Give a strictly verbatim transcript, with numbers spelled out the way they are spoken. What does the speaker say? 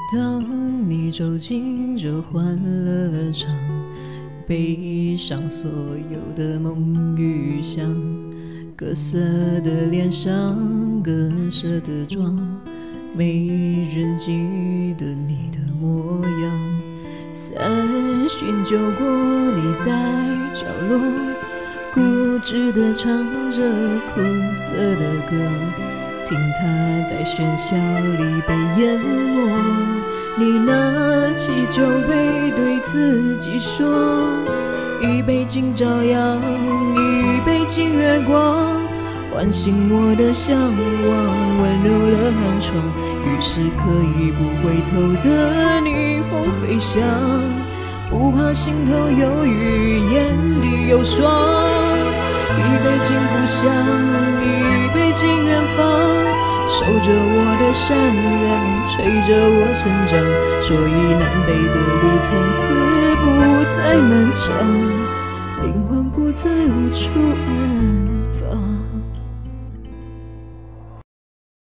当你走进这欢乐场，背上所有的梦与想，各色的脸上，各色的妆，没人记得你的模样。三巡酒过，你在角落固执地唱着苦涩的歌，听它在喧嚣里被淹没。你拿起酒杯对自己说，一杯敬朝阳，一杯敬月光，唤醒我的向往，温柔了寒窗，于是可以不回头的逆风飞翔，不怕心头有雨，眼底有霜。一杯敬故乡，一杯敬远方，守着我的善良，吹着我成长，所以南北的路从此不再漫长，灵魂不再无处安放。